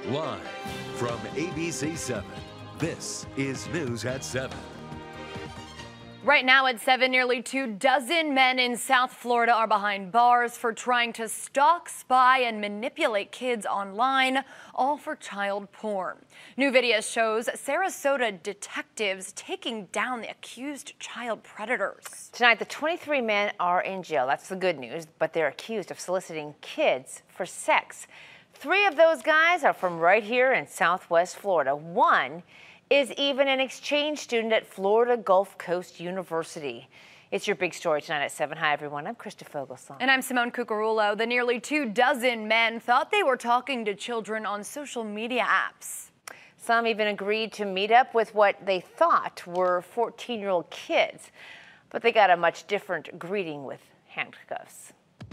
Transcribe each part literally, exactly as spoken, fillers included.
Live from A B C seven, this is News at seven. Right now at seven, nearly two dozen men in South Florida are behind bars for trying to stalk, spy, and manipulate kids online, all for child porn. New video shows Sarasota detectives taking down the accused child predators. Tonight, the twenty-three men are in jail. That's the good news, but they're accused of soliciting kids for sex. Three of those guys are from right here in Southwest Florida. One is even an exchange student at Florida Gulf Coast University. It's your big story tonight at seven. Hi, everyone. I'm Krista Fogelsong. And I'm Simone Cucurullo. The nearly two dozen men thought they were talking to children on social media apps. Some even agreed to meet up with what they thought were fourteen-year-old kids, but they got a much different greeting with handcuffs.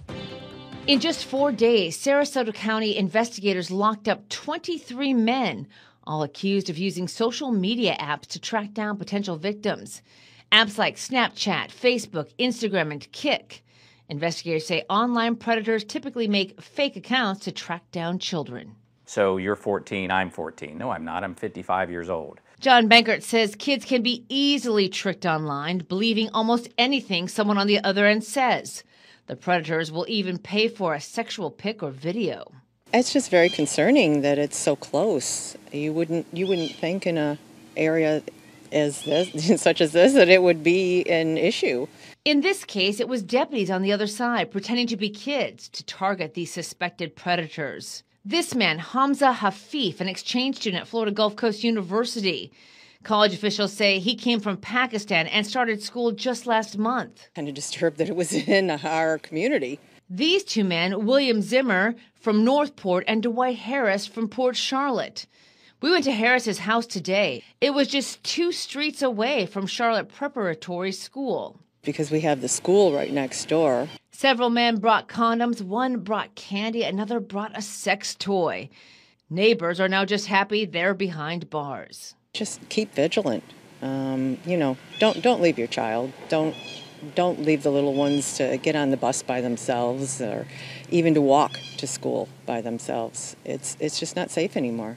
In just four days, Sarasota County investigators locked up twenty-three men, all accused of using social media apps to track down potential victims. Apps like Snapchat, Facebook, Instagram, and Kik. Investigators say online predators typically make fake accounts to track down children. So you're fourteen, I'm fourteen. No, I'm not. I'm fifty-five years old. John Bankert says kids can be easily tricked online, believing almost anything someone on the other end says. The predators will even pay for a sexual pic or video. It's just very concerning that it's so close. You wouldn't you wouldn't think in a area as this, such as this, that it would be an issue. In this case, it was deputies on the other side pretending to be kids to target these suspected predators. This man, Hamza Hafif, an exchange student at Florida Gulf Coast University. College officials say he came from Pakistan and started school just last month. Kind of disturbed that it was in our community. These two men, William Zimmer from Northport and Dwight Harris from Port Charlotte. We went to Harris's house today. It was just two streets away from Charlotte Preparatory School. Because we have the school right next door. Several men brought condoms, one brought candy, another brought a sex toy. Neighbors are now just happy they're behind bars. Just keep vigilant. Um, you know, don't don't leave your child. Don't don't leave the little ones to get on the bus by themselves or even to walk to school by themselves. It's it's just not safe anymore.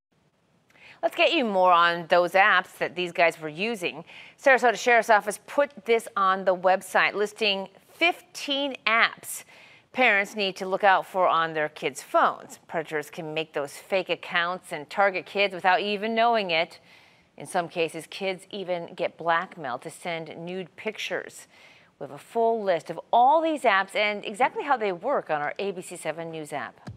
Let's get you more on those apps that these guys were using. Sarasota Sheriff's Office put this on the website, listing fifteen apps parents need to look out for on their kids' phones. Predators can make those fake accounts and target kids without even knowing it. In some cases, kids even get blackmailed to send nude pictures. We have a full list of all these apps and exactly how they work on our A B C seven News app.